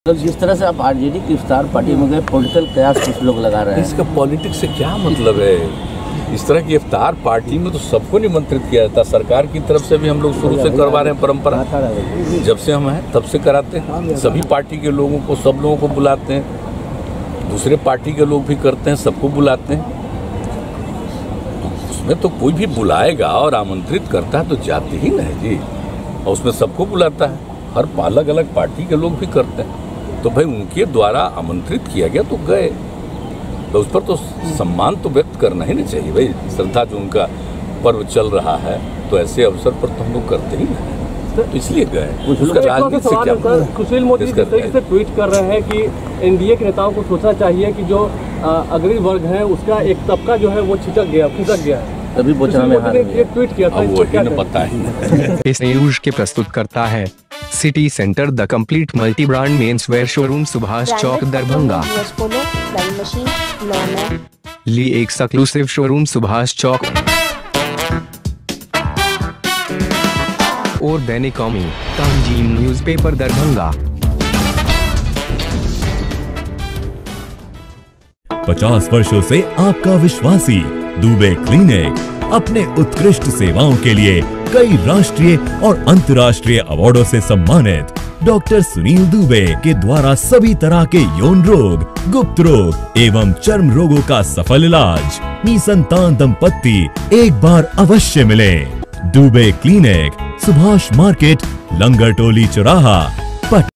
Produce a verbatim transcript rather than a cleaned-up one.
तो जिस तरह से आप आरजेडी की इफ्तार पार्टी में गए, पॉलिटिकल कयास कुछ लोग लगा रहे हैं। इसका पॉलिटिक्स से क्या मतलब है? इस तरह की इफ्तार पार्टी में तो सबको निमंत्रित किया जाता है। सरकार की तरफ से भी हम लोग शुरू से करवा रहे हैं, परंपरा जब से हम हैं तब से कराते हैं। सभी पार्टी के लोगों को, सब लोगों को बुलाते हैं। दूसरे पार्टी के लोग भी करते हैं, सबको बुलाते हैं। उसमें तो कोई भी बुलाएगा और आमंत्रित करता है तो जाते ही नहीं जी, और उसमें सबको बुलाता है। हर अलग अलग पार्टी के लोग भी करते हैं, तो भाई उनके द्वारा आमंत्रित किया गया तो गए, तो उस पर तो सम्मान तो व्यक्त करना ही नहीं चाहिए भाई। श्रद्धा जो उनका पर्व चल रहा है तो ऐसे अवसर पर तो हम लोग करते ही नहीं, तो इसलिए गए। उसका राजनीति से क्या? सुशील मोदी जिस तरीके से ट्वीट कर रहे हैं कि एनडीए के नेताओं को सोचना चाहिए कि जो अग्रणी वर्ग है उसका एक तबका जो है वो छिटक गया, खिसक गया है। तभी बोचना में हार ये ट्वीट किया था, वो ही न पता है। इस न्यूज के प्रस्तुत करता है city centre the complete multi brand men's wear showroom, Subhash Chowk, Darbhanga. Lee exclusive showroom, Subhash Chowk और दैनिक कौमी तंजीम न्यूज़पेपर, दरभंगा। पचास वर्षों से आपका विश्वासी दुबे क्लिनिक अपने उत्कृष्ट सेवाओं के लिए कई राष्ट्रीय और अंतर्राष्ट्रीय अवार्डों से सम्मानित डॉक्टर सुनील दुबे के द्वारा सभी तरह के यौन रोग, गुप्त रोग एवं चर्म रोगों का सफल इलाज। निसंतान दंपत्ति एक बार अवश्य मिले। दुबे क्लिनिक, सुभाष मार्केट, लंगर टोली चौराहा,